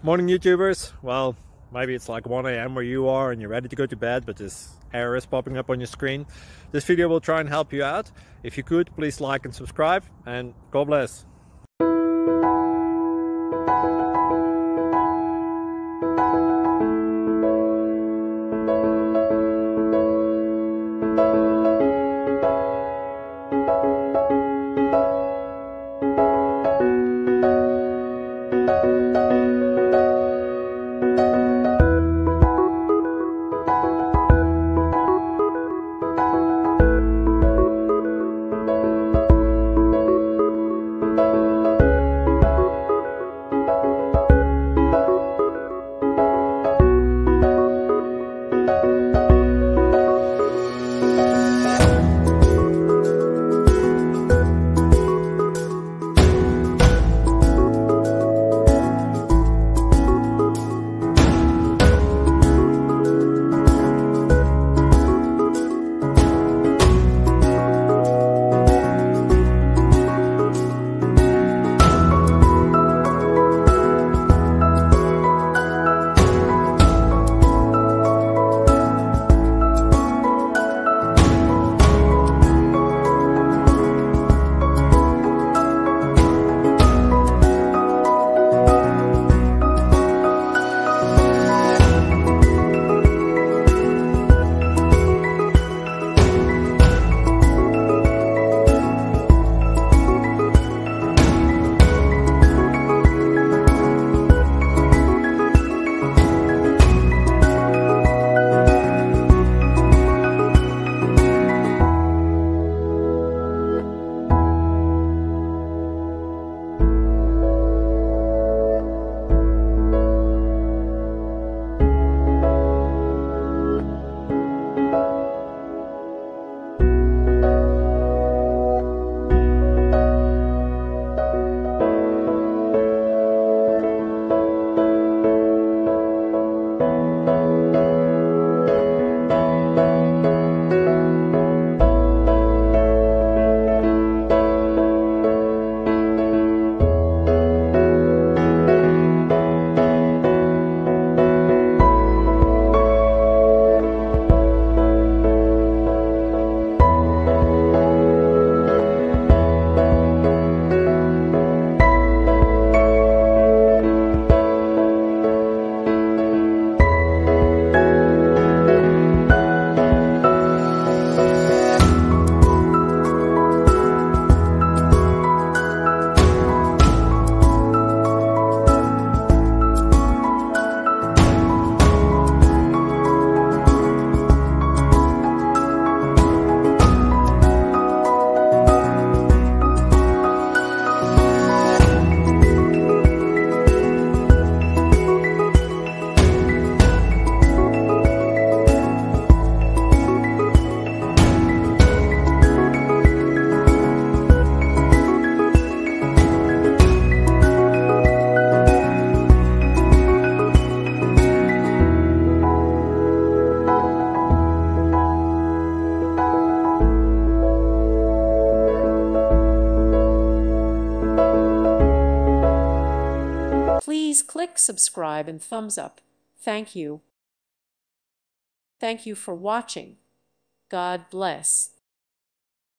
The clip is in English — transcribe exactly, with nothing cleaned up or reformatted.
Morning YouTubers. Well, maybe it's like one A M where you are and you're ready to go to bed, but this error is popping up on your screen. This video will try and help you out. If you could, please like and subscribe, and God bless. Please click subscribe and thumbs up. Thank you. Thank you for watching. God bless.